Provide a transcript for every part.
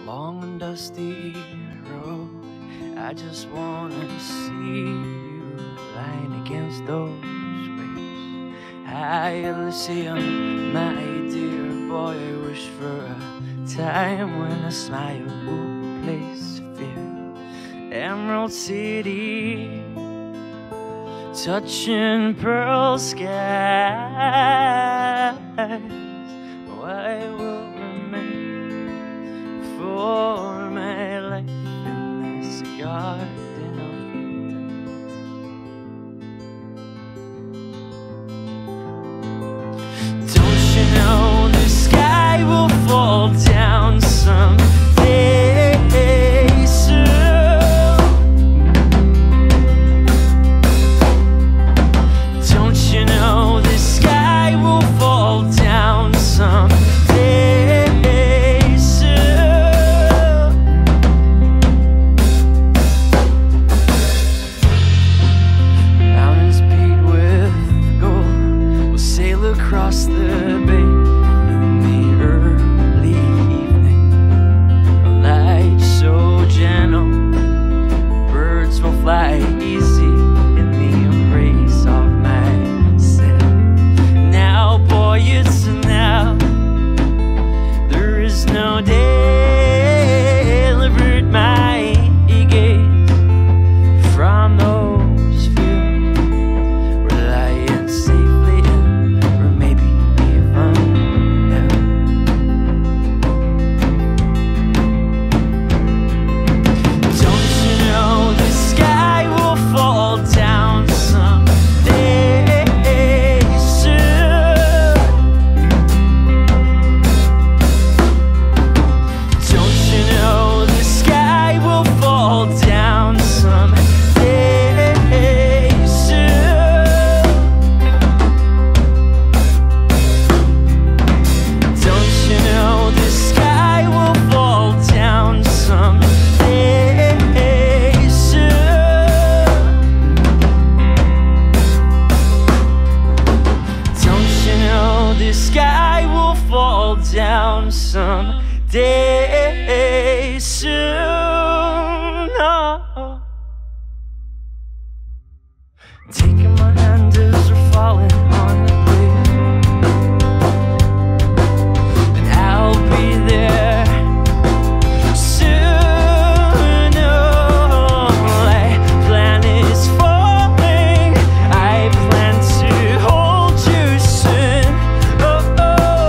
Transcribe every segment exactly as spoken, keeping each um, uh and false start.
long and dusty road. I just wanna see you lying against those waves. Hi, Elysium, my dear boy. I wish for a time when a smile would replace fear. Emerald City, touching pearl skies. I will remain for my life in this garden of Eden. Don't you know the sky will fall down someday soon? Don't you know the sky will fall down someday soon? Mountains beat with gold, we'll sail across the bay in the early evening. A light so gentle, birds will fly easy in the embrace of myself. Now, boy, it's now. There is no delivered my gaze from those fields. We're lying safely in, or maybe even hell. Don't you know the sky will fall down someday soon? Don't you know the sky will fall down someday soon? Don't you know the sky will fall down someday soon? Don't you know the sky will fall down someday soon? Oh. Taking my hand as we're falling on the cliff, and I'll be there soon. Oh, my plan is falling. I plan to hold you soon. Oh, oh.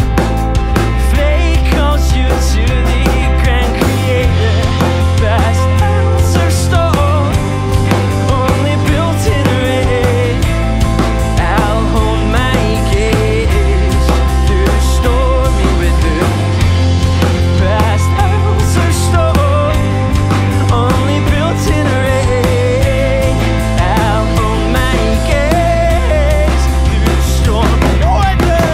Fate calls you to the grand creator. Past house or stone, only built in rain. I'll hold my gaze through the stormy weather. Past house or stone, only built in rain. I'll hold my gaze through the stormy weather.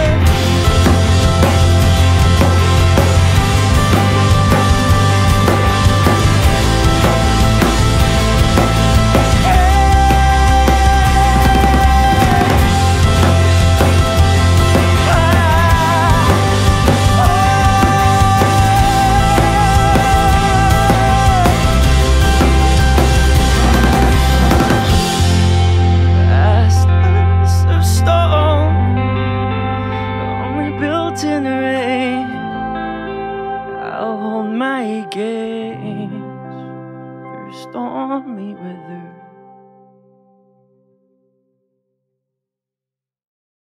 Past house of stone, only built in rain. I'll hold my gaze through stormy weather.